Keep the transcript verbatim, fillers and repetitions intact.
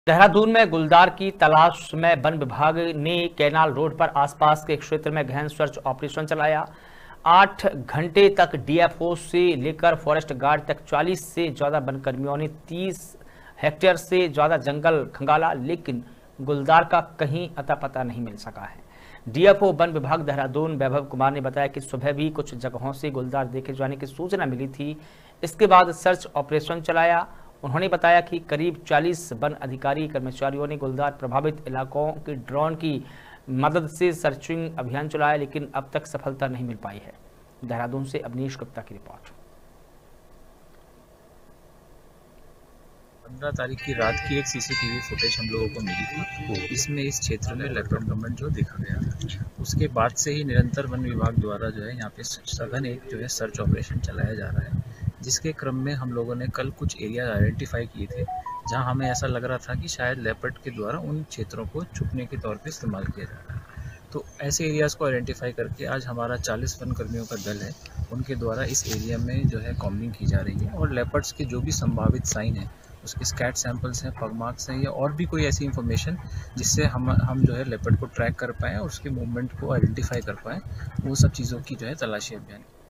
देहरादून में गुलदार की तलाश में वन विभाग ने कैनाल रोड पर आसपास के क्षेत्र में गहन सर्च ऑपरेशन चलाया। आठ घंटे तक डीएफओ से लेकर फॉरेस्ट गार्ड तक चालीस से ज्यादा वन कर्मियों ने तीस हेक्टेयर से ज्यादा जंगल खंगाला, लेकिन गुलदार का कहीं अता पता नहीं मिल सका है। डीएफओ वन विभाग देहरादून वैभव कुमार ने बताया कि सुबह भी कुछ जगहों से गुलदार देखे जाने की सूचना मिली थी। इसके बाद सर्च ऑपरेशन चलाया। उन्होंने बताया कि करीब चालीस वन अधिकारी कर्मचारियों ने गुलदार प्रभावित इलाकों के ड्रोन की मदद से सर्चिंग अभियान चलाया, लेकिन अब तक सफलता नहीं मिल पाई है। देहरादून से अवनीश गुप्ता की रिपोर्ट। पंद्रह तारीख की रात की एक सीसीटीवी फुटेज हम लोगों को मिली थी। इसमें इस क्षेत्र में लेपर्ड गवर्नमेंट जो देखा गया, उसके बाद से ही निरंतर वन विभाग द्वारा जो है यहाँ पे सघन एक जो है सर्च ऑपरेशन चलाया जा रहा है, जिसके क्रम में हम लोगों ने कल कुछ एरिया आइडेंटिफाई किए थे जहाँ हमें ऐसा लग रहा था कि शायद लेपर्ड के द्वारा उन क्षेत्रों को छुपने के तौर पर इस्तेमाल किया जा रहा है। तो ऐसे एरियाज़ को आइडेंटिफाई करके आज हमारा चालीस वन कर्मियों का दल है, उनके द्वारा इस एरिया में जो है कॉम्बिंग की जा रही है और लेपर्ड्स के जो भी संभावित साइन है, उसके स्कैट सैंपल्स हैं, पग मार्क्स हैं या और भी कोई ऐसी इन्फॉर्मेशन जिससे हम हम जो है लेपर्ड को ट्रैक कर पाएँ और उसके मूवमेंट को आइडेंटिफाई कर पाएँ, वो सब चीज़ों की जो है तलाशी अभियान